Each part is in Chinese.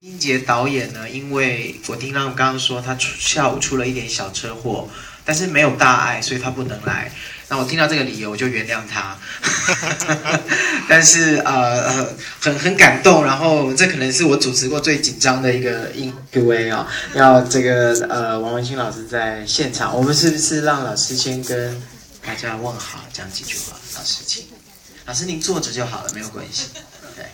金杰导演呢，因为我听他们刚刚说他下午出了一点小车祸，但是没有大碍，所以他不能来。那我听到这个理由，我就原谅他。但是很感动，然后这可能是我主持过最紧张的一个Q&A 哦。要这个王文清老师在现场，我们是不是让老师先跟大家问好，讲几句话？老师请，老师您坐着就好了，没有关系。对。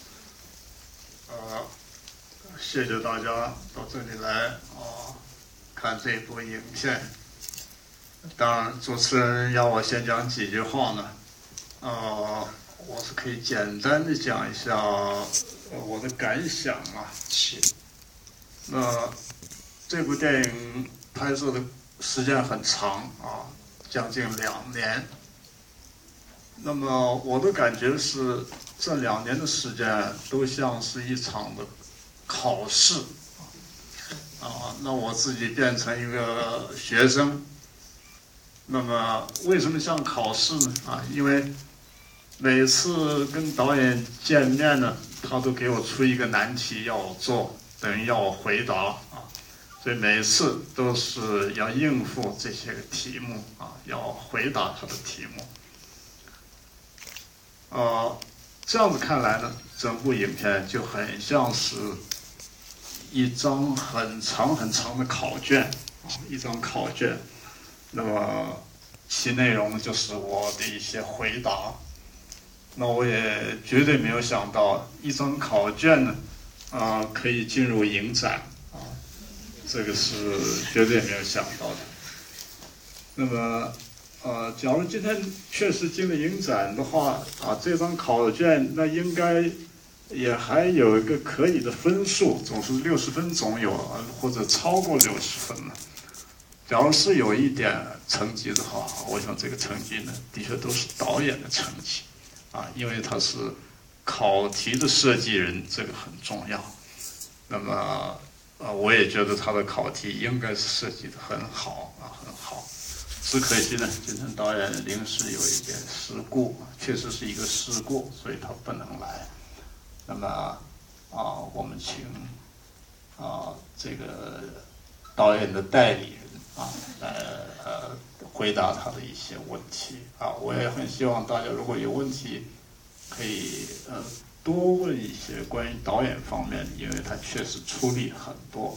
谢谢大家到这里来看这部影片。当然，主持人要我先讲几句话呢，我是可以简单的讲一下我的感想啊。 是。 那这部电影拍摄的时间很长啊，将近2年。那么我的感觉是，这2年的时间都像是一场的考试那我自己变成一个学生。那么为什么像考试呢？因为每次跟导演见面呢，他都给我出一个难题要我做，等于要我回答所以每次都是要应付这些个题目要回答他的题目。这样子看来呢，整部影片就很像是一张很长很长的考卷一张考卷。那么其内容就是我的一些回答。那我也绝对没有想到，一张考卷呢可以进入影展这个是绝对没有想到的。那么假如今天确实进了影展的话这张考卷那应该也还有一个可以的分数，总是60分总有或者超过60分了。假如是有一点成绩的话，我想这个成绩呢，的确都是导演的成绩因为他是考题的设计人，这个很重要。那么我也觉得他的考题应该是设计的很好很好。只可惜呢，今天导演临时有一点事故，确实是一个事故，所以他不能来。那么我们请这个导演的代理人来回答他的一些问题我也很希望大家如果有问题，可以多问一些关于导演方面，因为他确实出力很多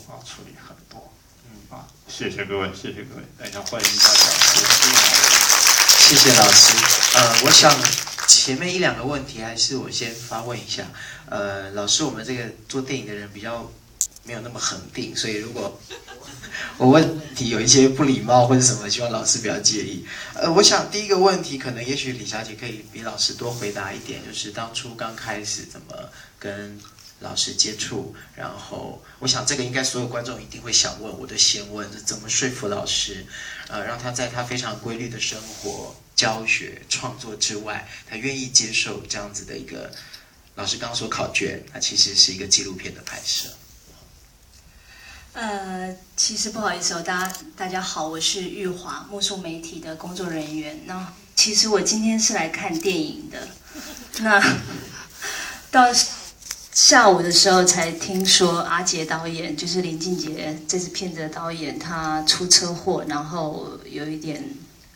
谢谢各位，谢谢各位，大家欢迎大家。 谢谢老师。我想前面1-2个问题还是我先发问一下。老师，我们这个做电影的人比较没有那么恒定，所以如果我问题有一些不礼貌或者什么，希望老师不要介意。我想第一个问题，可能也许李小姐可以比老师多回答一点，就是当初刚开始怎么跟老师接触，然后我想这个应该所有观众一定会想问，我就先问，怎么说服老师，让他在他非常规律的生活、教学、创作之外，他愿意接受这样子的一个老师刚刚说考卷，它其实是一个纪录片的拍摄。 其实不好意思大家好，我是玉华，木树媒体的工作人员。那其实我今天是来看电影的，那到下午的时候才听说阿杰导演，就是林靖杰这支片子的导演，他出车祸，然后有一点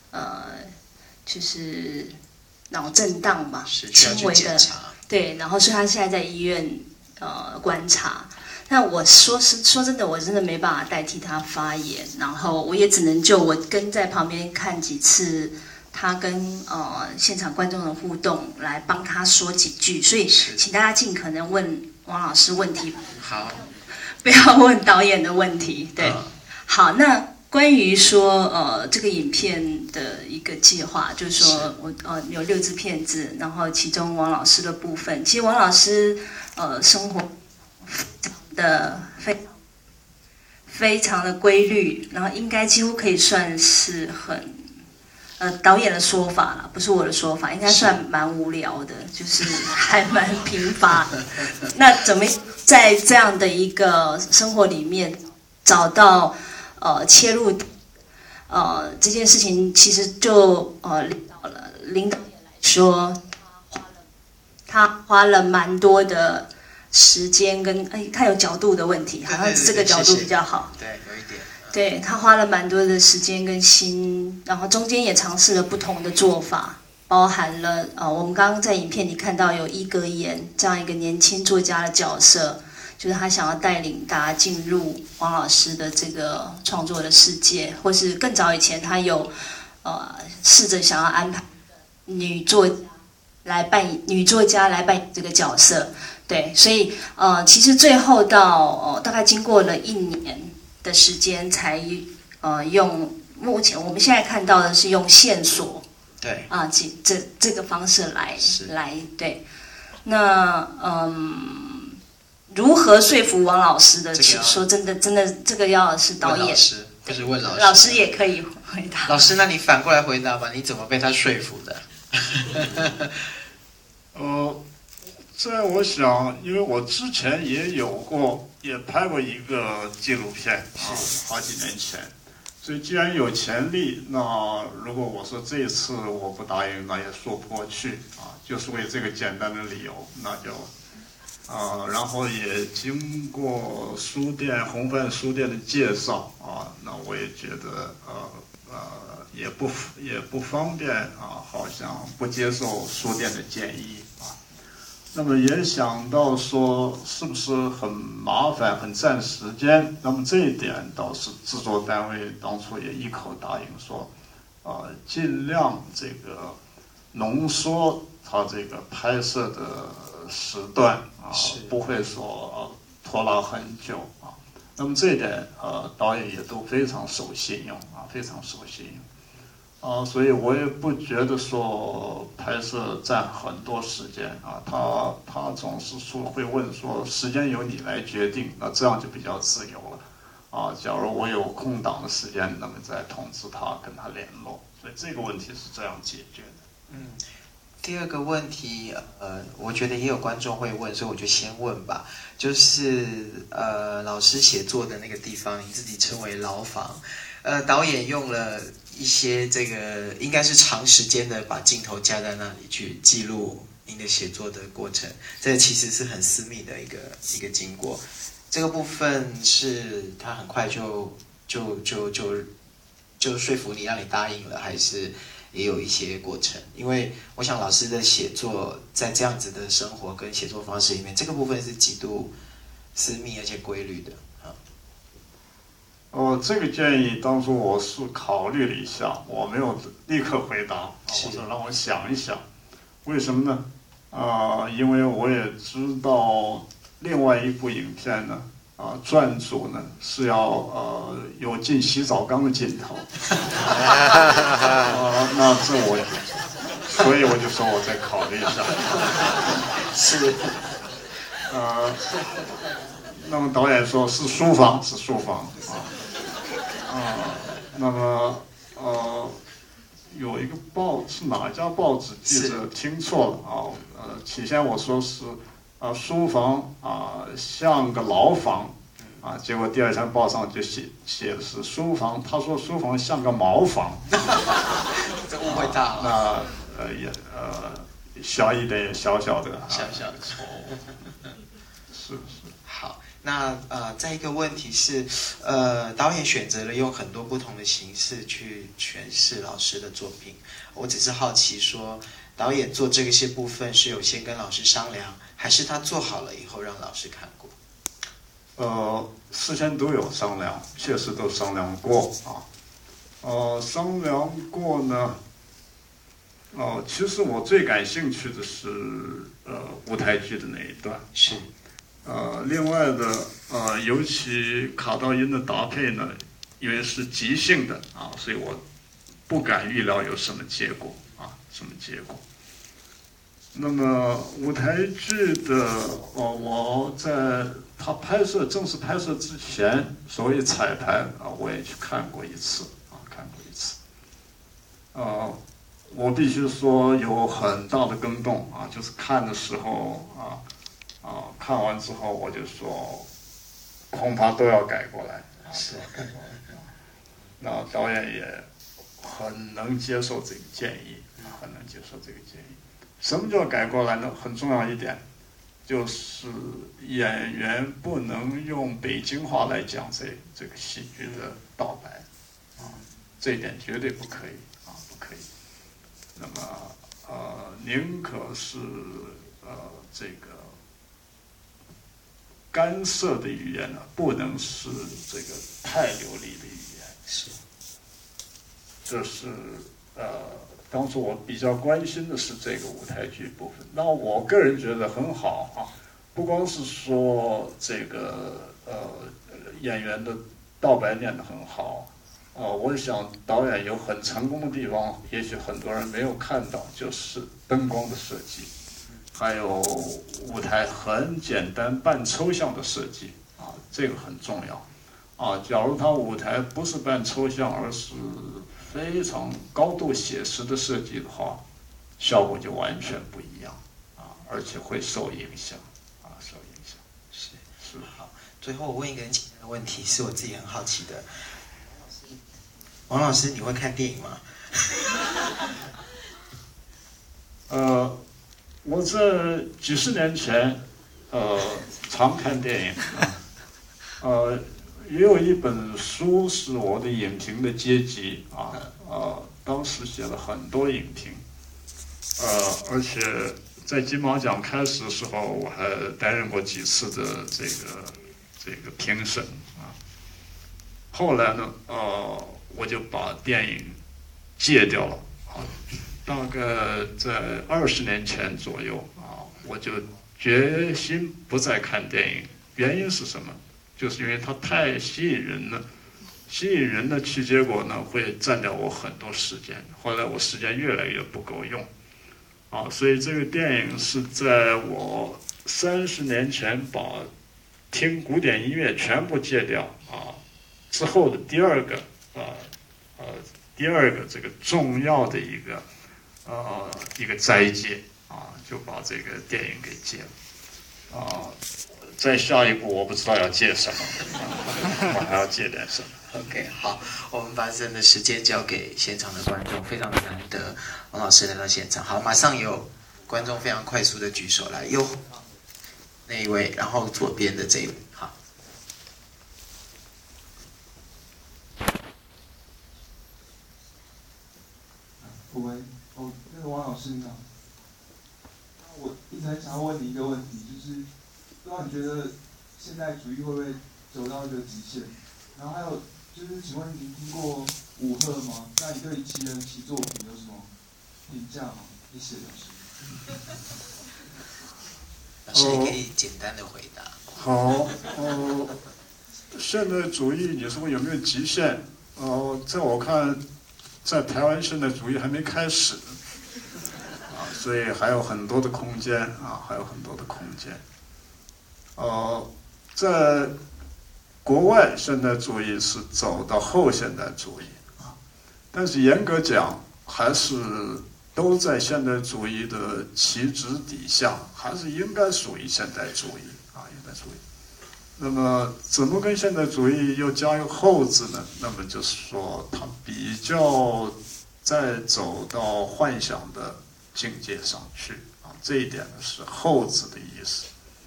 就是脑震荡吧，轻微的，对，然后所以他现在在医院观察。那我说真的，我真的没办法代替他发言，然后我也只能就我跟在旁边看几次他跟现场观众的互动来帮他说几句，所以请大家尽可能问王老师问题， 好， 不要问导演的问题。对，好，那关于说这个影片的一个计划，就是说我有6支片子，然后其中王老师的部分，其实王老师生活的非常的规律，然后应该几乎可以算是很导演的说法啦，不是我的说法，应该算蛮无聊的，就是还蛮贫乏。那怎么在这样的一个生活里面找到切入这件事情，其实就领导来说，他花了蛮多的时间跟他有角度的问题，好像这个角度比较好。 对，有一点。 对，他花了蛮多的时间跟心，然后中间也尝试了不同的做法，包含了我们刚刚在影片里看到有伊格言这样一个年轻作家的角色，就是他想要带领大家进入王老师的这个创作的世界，或是更早以前他有试着想要安排女作家来扮演这个角色。对，所以其实最后到大概经过了1年的时间，才用目前我们现在看到的是用线索， 对这个方式来对。那如何说服王老师的？说真的，这个要是导演， 或是问老师， 老师也可以回答。 老师，那你反过来回答吧，你怎么被他说服的？ 这我想，因为我之前也拍过一个纪录片好几年前，所以既然有潜力，那如果我说这一次我不答应，那也说不过去就是为这个简单的理由，那就然后也经过红帆书店的介绍那我也觉得也不方便好像不接受书店的建议那么也想到说是不是很麻烦很占时间，那么这一点倒是制作单位当初也一口答应说尽量这个浓缩它这个拍摄的时段不会说拖拉很久那么这一点导演也都非常守信用非常守信用所以我也不觉得说拍摄占很多时间他总是会问说时间由你来决定，那这样就比较自由了假如我有空档的时间，那么再通知他跟他联络，所以这个问题是这样解决的。 第二个问题我觉得也有观众会问，所以我就先问吧，就是老师写作的那个地方，你自己称为牢房，导演用了一些这个应该是长时间的把镜头架在那里去记录您的写作的过程，这其实是很私密的一个经过。这个部分是他很快就说服你让你答应了，还是也有一些过程？因为我想老师的写作在这样子的生活跟写作方式里面，这个部分是极度私密而且规律的。 这个建议当初我是考虑了一下，我没有立刻回答，我说让我想一想。为什么呢？因为我也知道另外一部影片呢，撰组呢是要有进洗澡缸的镜头，那所以我就说我再考虑一下。 是， 那么导演说是书房那么有一个是哪一家报纸记者听错了起先我说是书房像个牢房结果第二天报上就写的是书房，他说书房像个茅房， 这误会大了。 那小一点小小的错误，是。 好。那再一个问题是，导演选择了用很多不同的形式去诠释老师的作品。我只是好奇说，导演做这些部分是有先跟老师商量，还是他做好了以后让老师看过？ 事先都有商量，确实都商量过商量过呢。其实我最感兴趣的是舞台剧的那一段。 是。 另外的尤其卡到音的搭配呢，因为是即兴的所以我不敢预料有什么结果那么舞台剧的我在他正式拍摄之前，所谓彩排我也去看过一次我必须说有很大的更动就是看的时候看完之后我就说恐怕都要改过来那导演也很能接受这个建议什么叫改过来呢？很重要一点就是演员不能用北京话来讲这个戏剧的道白，这一点绝对不可以不可以。那么宁可是这个干涉的语言呢，不能是这个太流利的语言。 是， 这是当初我比较关心的是这个舞台剧部分。那我个人觉得很好不光是说这个演员的道白念得很好。我想导演有很成功的地方，也许很多人没有看到，就是灯光的设计，还有舞台很简单半抽象的设计这个很重要假如他舞台不是半抽象，而是非常高度写实的设计的话，效果就完全不一样而且会受影响受影响。是好。最后我问一个很简单的问题，是我自己很好奇的。王老师，你会看电影吗？ 我在几十年前，常看电影也有一本书是我的影评的阶级当时写了很多影评，而且在金马奖开始的时候，我还担任过几次的这个评审后来呢，我就把电影戒掉了大概在20年前左右我就决心不再看电影。原因是什么？就是因为它太吸引人了，吸引人的结果呢会占掉我很多时间。后来我时间越来越不够用所以这个电影是在我30年前把听古典音乐全部戒掉之后的第二个这个重要的一个斋戒就把这个电影给戒了再下一步我不知道要戒什么我还要戒点什么。 OK， 好，我们把剩的时间交给现场的观众，非常的难得，王老师来到现场。好，马上有观众非常快速的举手来，右那一位，然后左边的这一位，好。 那个王老师你好，我一直很想要问你一个问题，就是不知道你觉得现代主义会不会走到一个极限？然后还有就是，请问您听过武赫吗？那你对其人其作品有什么评价吗？谢谢老师。 老师，你可以简单的回答。 好，现代主义你说有没有极限？在我看，在台湾现代主义还没开始所以还有很多的空间还有很多的空间。在国外现代主义是走到后现代主义但是严格讲还是都在现代主义的旗帜底下，还是应该属于现代主义现代主义。那么怎么跟现代主义又加一个后字呢？那么就是说它比较再走到幻想的境界上去这一点呢是后字的意思。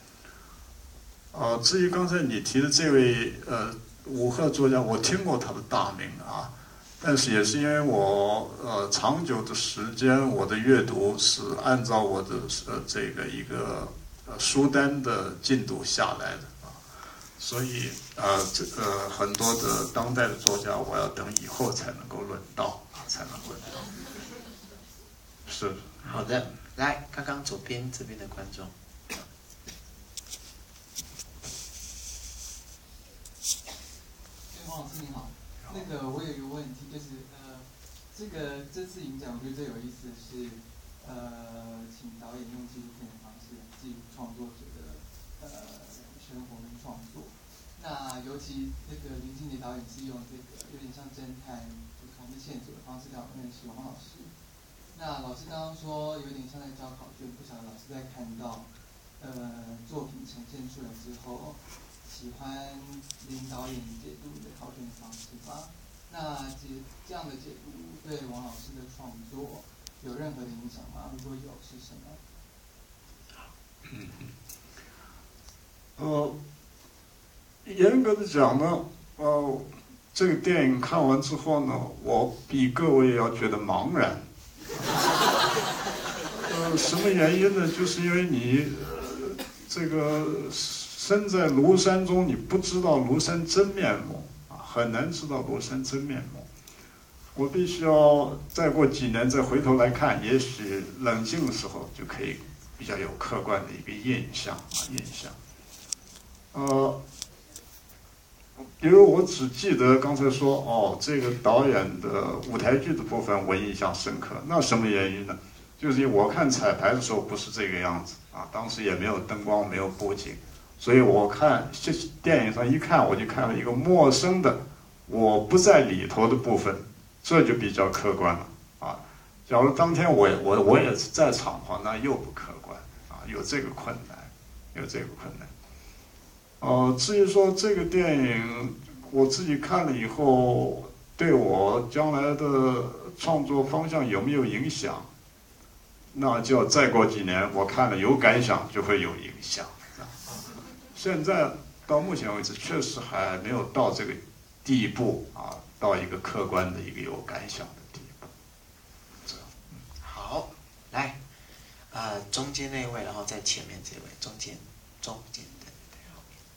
至于刚才你提的这位武赫作家，我听过他的大名但是也是因为我长久的时间我的阅读是按照我的这个一个书单的进度下来的所以很多的当代的作家我要等以后才能够轮到是好的，来，刚刚左边这边的观众。 王老师你好，那个我有一个问题，就是这次影展我觉得最有意思的是请导演用纪录片的方式记录创作者的生活跟创作。那尤其那个林靖杰导演是用这个有点像侦探不同的线索的方式让我认识王老师。那老师刚刚说有点像在教考卷，不晓得老师在看到作品呈现出来之后，喜欢林导演解读的考卷的方式吗？那这样的解读对王老师的创作有任何的影响吗？如果有，是什么？ 严格的讲呢，这个电影看完之后呢，我比各位要觉得茫然。什么原因呢？就是因为你这个身在庐山中，你不知道庐山真面目啊，很难知道庐山真面目。我必须要再过几年再回头来看，也许冷静的时候就可以比较有客观的一个印象。比如我只记得刚才说，这个导演的舞台剧的部分我印象深刻。那什么原因呢？就是因为我看彩排的时候不是这个样子啊，当时也没有灯光，没有布景，所以我看这电影上一看，我就看了一个陌生的，我不在里头的部分，这就比较客观了啊。假如当天我也是在场的话，那又不客观啊，有这个困难。至于说这个电影我自己看了以后，对我将来的创作方向有没有影响？那就要再过几年，我看了有感想，就会有影响。现在到目前为止，确实还没有到这个地步啊，到一个客观的一个有感想的地步。 好，来，中间那位，然后在前面这位，中间的后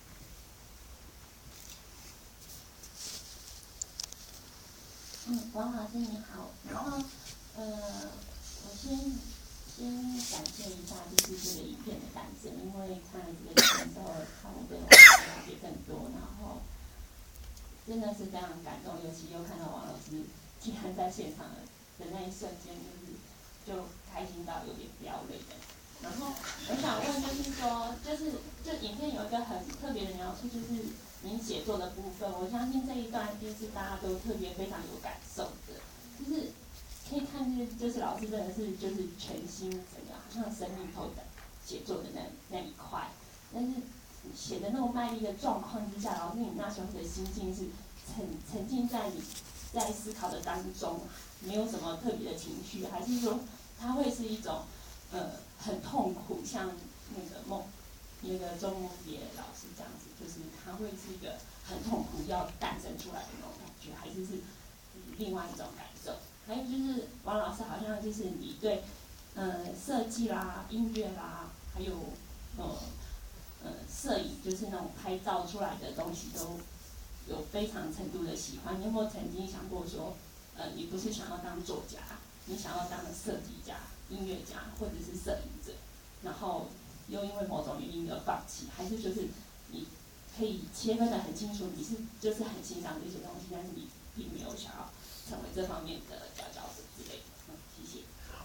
面。王老师你好，然后我先感谢一下，就是这个影片的诞生，因为看了这个影片之后，让我对王老师了解更多，然后真的是非常感动，尤其又看到王老师竟然在现场的那一瞬间，就开心到有点掉泪的。然后我想问，就是说，这影片有一个很特别的描述，就是您写作的部分，我相信这一段就是大家都特别非常有感受的，就是可以看见，就是老师真的是就是全心整个好像生命透的写作的那一块，但是写的那种卖力的状况之下，老师你那时候的心境是沉浸在你在思考的当中，没有什么特别的情绪，还是说它会是一种很痛苦，像那个周梦蝶老师这样子，就是它会是一个很痛苦要诞生出来的那种感觉，还是另外一种感受？还有就是王老师好像就是你对设计啦、音乐啦，还有摄影，就是那种拍照出来的东西都有非常程度的喜欢。你有没有曾经想过说，你不是想要当作家，你想要当设计家、音乐家或者是摄影者，然后又因为某种原因而放弃，还是就是你可以切分得很清楚，你是就是很欣赏这些东西，但是你并没有想要成为这方面的佼佼者之类的。谢谢。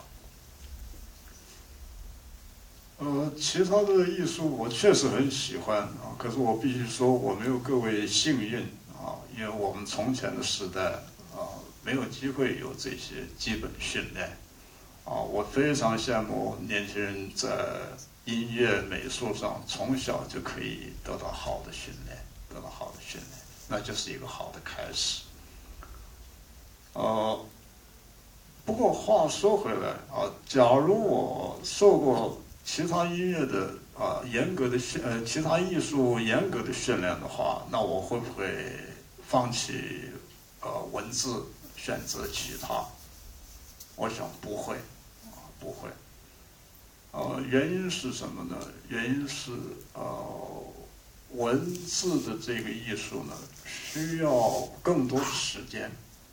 其他的艺术我确实很喜欢啊，可是我必须说我没有各位幸运啊，因为我们从前的时代没有机会有这些基本训练啊。我非常羡慕年轻人在音乐、美术上从小就可以得到好的训练，那就是一个好的开始。不过话说回来啊，假如我受过其他音乐的严格的其他艺术严格的训练的话，那我会不会放弃文字，选择其他？我想不会，不会。原因是什么呢？原因是文字的这个艺术呢，需要更多的时间。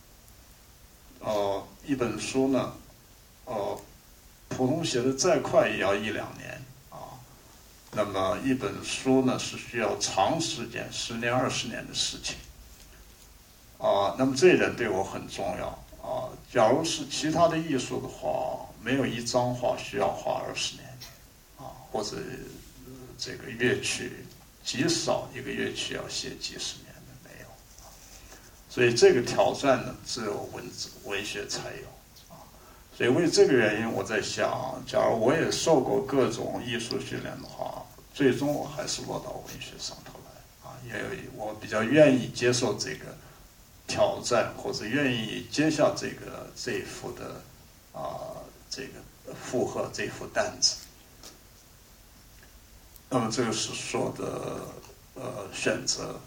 一本书呢，普通写的再快也要1-2年啊。那么一本书呢是需要长时间，10年、20年的事情那么这一点对我很重要假如是其他的艺术的话，没有一张画需要画20年或者这个乐曲极少一个乐曲要写几十年的没有所以这个挑战呢，只有文学才有所以为这个原因，我在想，假如我也受过各种艺术训练的话，最终我还是落到文学上头来因为我比较愿意接受这个挑战，或者愿意接下这一副的这个负荷这副担子。 那么这个是说的选择。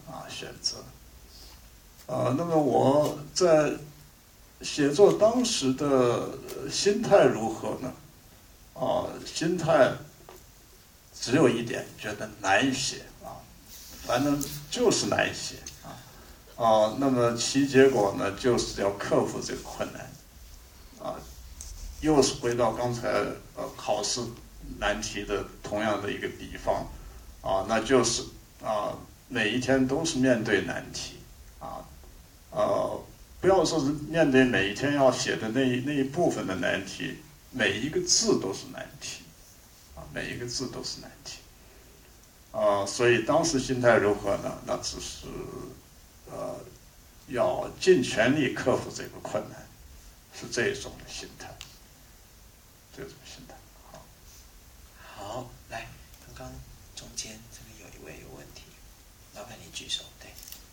那么我在写作当时的心态如何呢？心态只有一点，觉得难写反正就是难写那么其结果呢，就是要克服这个困难又是回到刚才考试难题的同样的一个比方那就是每一天都是面对难题不要说是面对每一天要写的那一部分的难题，每一个字都是难题每一个字都是难题所以当时心态如何呢？那只是要尽全力克服这个困难，是这种心态， 好，来，刚刚中间这个有一位有问题，麻烦你举手。对。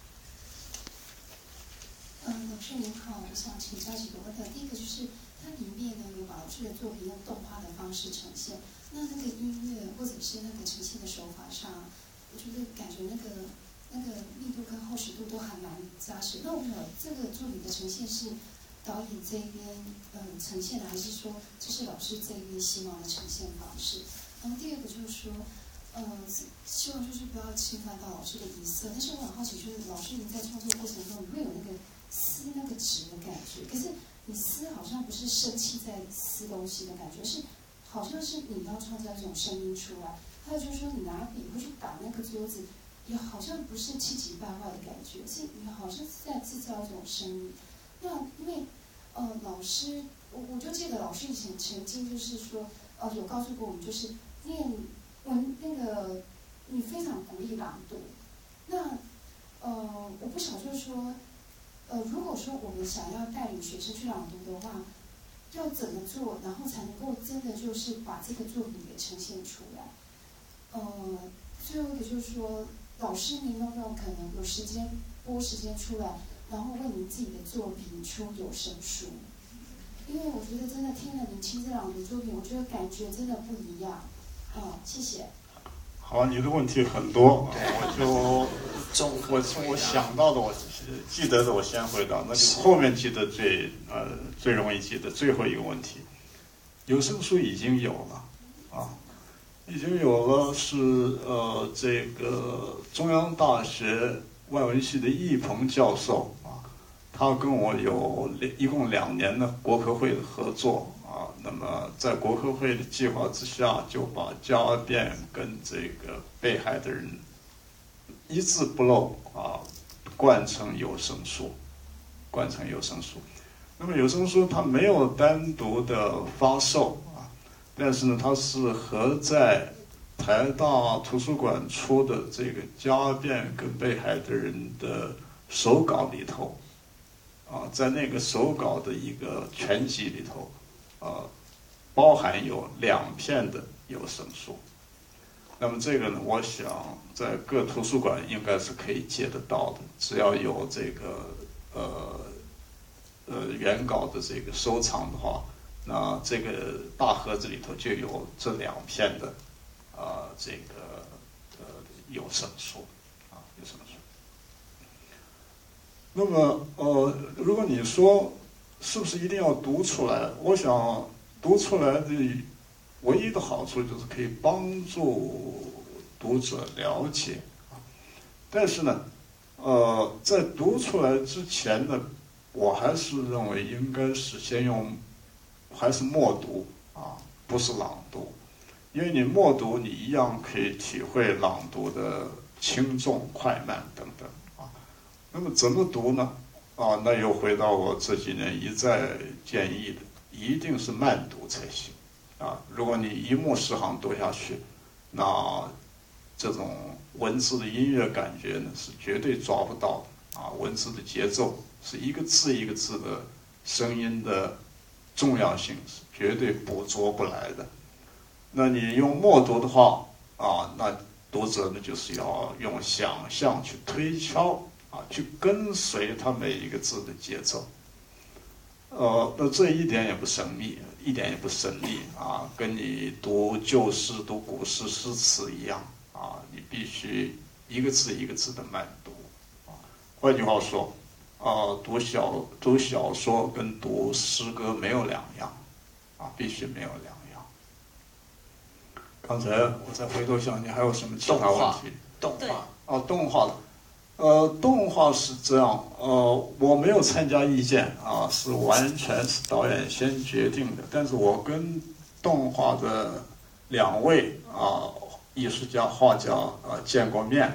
老师您好，我想请教几个问题。第一个就是它里面呢有把老师的作品用动画的方式呈现，那个音乐或者是那个呈现的手法上，我觉得感觉那个密度跟厚实度都还蛮扎实。那我这个作品的呈现是导演这边呈现的，还是说这是老师这边希望的呈现方式？然后第二个就是说，希望就是不要侵犯到老师的仪色。但是我很好奇，就是老师您在创作过程中，你会有那个撕那个纸的感觉，可是你撕好像不是生气在撕东西的感觉，是好像是你要创造一种声音出来。还有就是说，你拿笔会去打那个桌子，也好像不是气急败坏的感觉，是你好像是在制造一种声音。那因为老师，我就记得老师以前曾经就是说，有告诉过我们，就是念那个你非常鼓励朗读。那我不晓得就是说，如果说我们想要带领学生去朗读的话，要怎么做，然后才能够真的就是把这个作品给呈现出来？最后一个就是说，老师您有没有可能有时间拨时间出来，然后为您自己的作品出有声书？因为我觉得真的听了您亲自朗读作品，我觉得感觉真的不一样。谢谢。 好，你的问题很多，我想到的，我记得的，我先回答。那就后面记得最容易记得最后一个问题，有声书已经有了已经有了，是这个中央大学外文系的易鹏教授他跟我有一共2年的国科会的合作那么在国科会的计划之下，就把家变跟这个被害的人一字不漏贯成有声书。那么有声书它没有单独的发售但是呢，它是合在台大图书馆出的这个家变跟被害的人的手稿里头在那个手稿的一个全集里头包含有2片的有声书。那么这个呢，我想在各图书馆应该是可以借得到的，只要有这个原稿的这个收藏的话，那这个大盒子里头就有这2片的这个有声书有声书。那么如果你说是不是一定要读出来，我想读出来的唯一的好处就是可以帮助读者了解但是呢在读出来之前呢，我还是认为应该是先还是默读不是朗读，因为你默读你一样可以体会朗读的轻重快慢等等那么怎么读呢那又回到我这几年一再建议的，一定是慢读才行如果你一目十行读下去，那这种文字的音乐感觉呢是绝对抓不到的文字的节奏是一个字一个字的声音的重要性是绝对捕捉不来的。那你用默读的话那读者呢就是要用想象去推敲去跟随它每一个字的节奏那这一点也不神秘，一点也不神秘跟你读旧诗读古诗诗词一样你必须一个字一个字的慢读换句话说，读小说跟读诗歌没有两样必须没有两样。刚才我再回头想，你还有什么其他问题？动画是这样，我没有参加意见是完全是导演先决定的。但是我跟动画的2位艺术家、画家见过面。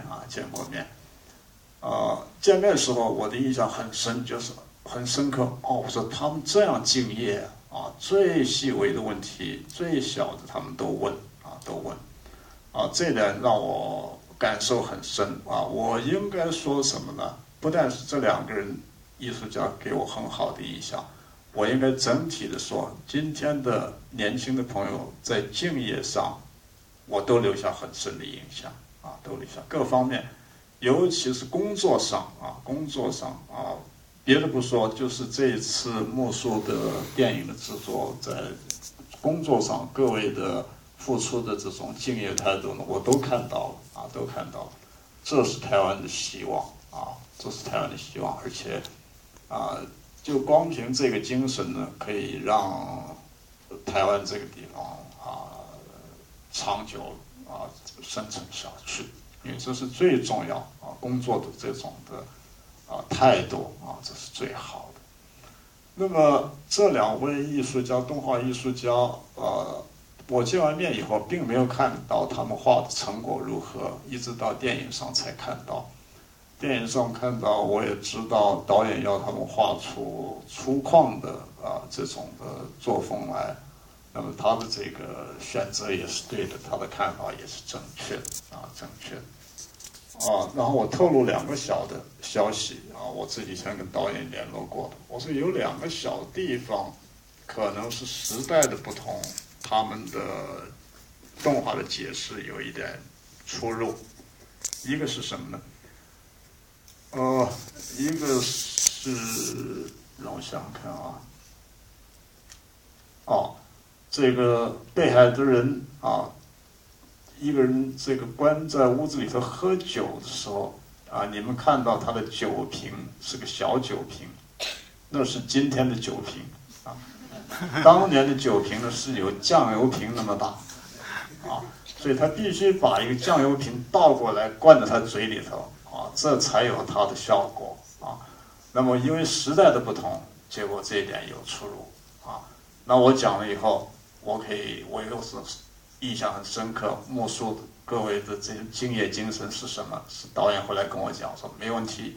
见面的时候我的印象很深，就是很深刻我说他们这样敬业最细微的问题、最小的他们都问这点让我感受很深我应该说什么呢？不但是这2个人艺术家给我很好的印象，我应该整体的说，今天的年轻的朋友在敬业上，我都留下很深的印象都留下各方面，尤其是工作上别的不说，就是这一次木树的电影的制作，在工作上各位的付出的这种敬业态度呢，我都看到了都看到了，这是台湾的希望而且就光凭这个精神呢，可以让台湾这个地方长久生存下去，因为这是最重要工作的这种的态度这是最好的。那么这2位艺术家，动画艺术家我见完面以后并没有看到他们画的成果如何，一直到电影上才看到。电影上看到，我也知道导演要他们画出粗犷的这种的作风来，那么他的这个选择也是对的，他的看法也是正确的然后我透露2个小的消息我自己先跟导演联络过的，我说有2个小地方可能是时代的不同，他们的动画的解释有一点出入。一个是什么呢？一个是让我想想看这个被害的人一个人这个关在屋子里头喝酒的时候你们看到他的酒瓶是个小酒瓶，那是今天的酒瓶当年的酒瓶呢是有酱油瓶那么大所以他必须把一个酱油瓶倒过来灌在他嘴里头这才有它的效果那么因为时代的不同，结果这一点有出入那我讲了以后，我又是印象很深刻，木树各位的这种敬业精神是什么？是导演后来跟我讲说没问题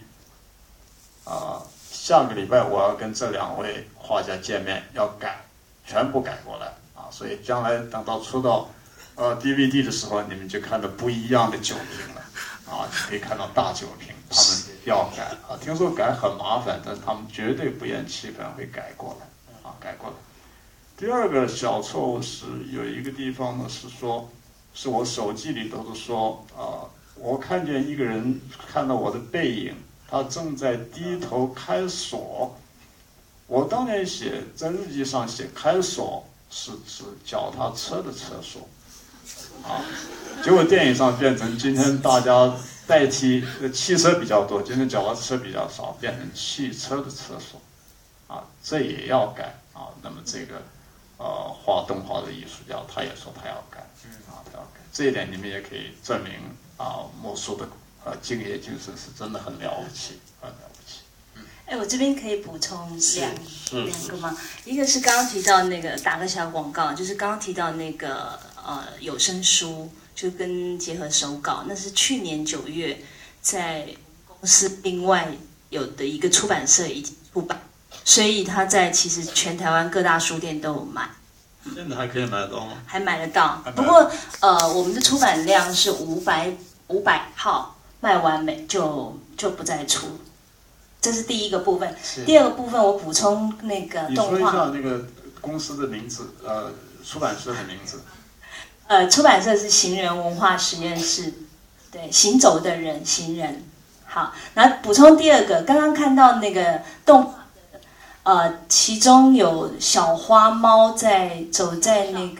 下个礼拜我要跟这2位画家见面，要改，全部改过来所以将来等到出到DVD 的时候，你们就看到不一样的酒瓶了可以看到大酒瓶，他们要改听说改很麻烦，但是他们绝对不厌其烦会改过来改过来。第2个小错误是有一个地方呢，是说是我手机里头是说我看见一个人看到我的背影，他正在低头开锁。我当年在日记上写开锁是指脚踏车的车锁结果电影上变成今天大家代替汽车比较多，今天脚踏车比较少，变成汽车的车锁这也要改那么这个画动画的艺术家他也说他要改他要改，这一点你们也可以证明木树的敬业精神是真的很了不起，很了不起。 我这边可以补充两个吗？一个是刚刚提到那个打个小广告，就是刚刚提到那个有声书，就跟结合手稿，那是去年9月在公司另外有的一个出版社已经出版，所以它在其实全台湾各大书店都有卖。 现在还可以买得到吗？ 还买得到，不过我们的出版量是500号，卖完就不再出。这是第一个部分。第2个部分我补充那个动画。你说一下那个公司的名字，出版社的名字。 出版社是行人文化实验室，对，行走的人，行人。好，然后补充第2个，刚刚看到那个动画其中有小花猫走在那个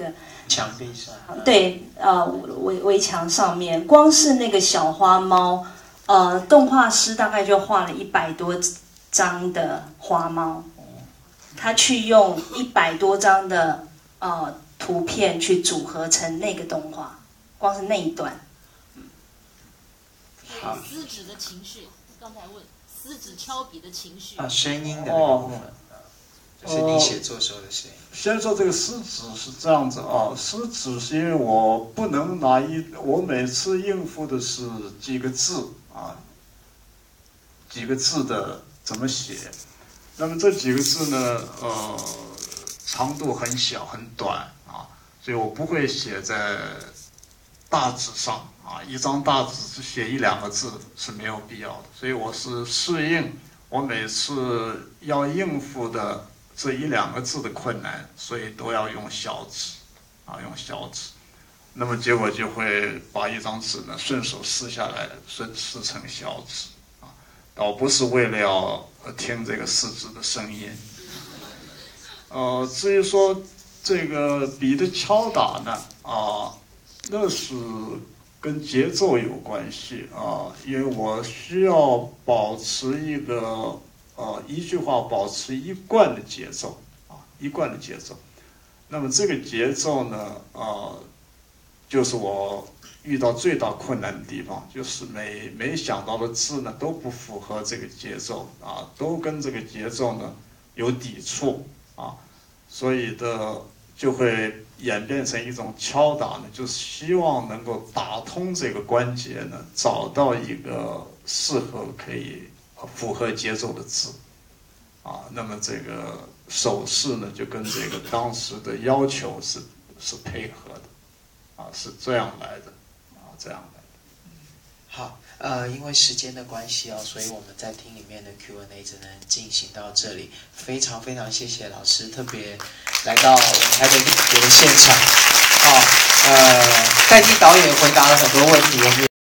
墙壁上。 对，围墙上面，光是那个小花猫，动画师大概就画了100多张的花猫，他去用100多张的图片去组合成那个动画，光是那一段。 好。 撕纸的情绪，刚才问撕纸敲笔的情绪。 声音的那个部分。就是你写作时候的声音。 先说这个撕纸是这样子啊，撕纸是因为我不能我每次应付的是几个字啊，几个字的怎么写。那么这几个字呢，长度很小很短啊，所以我不会写在大纸上啊，一张大纸只写1、2个字是没有必要的。所以我是适应我每次要应付的这1、2个字的困难，所以都要用小纸啊，用小纸。那么结果就会把一张纸呢顺手撕下来，撕成小纸啊，倒不是为了要听这个撕纸的声音。至于说这个笔的敲打呢，那是跟节奏有关系啊，因为我需要保持一句话保持一贯的节奏啊，一贯的节奏。那么这个节奏呢，就是我遇到最大困难的地方，就是每想到的字呢都不符合这个节奏啊，都跟这个节奏呢有抵触啊，所以就会演变成一种敲打呢，就是希望能够打通这个关节呢，找到一个适合可以符合节奏的字啊，那么这个手势呢就跟这个当时的要求是配合的啊，是这样来的啊，这样来的。 好，因为时间的关系哦，所以我们在厅里面的 Q&A 只能进行到这里。非常非常谢谢老师特别来到我们台北电影节的现场。代替导演回答了很多问题，我们也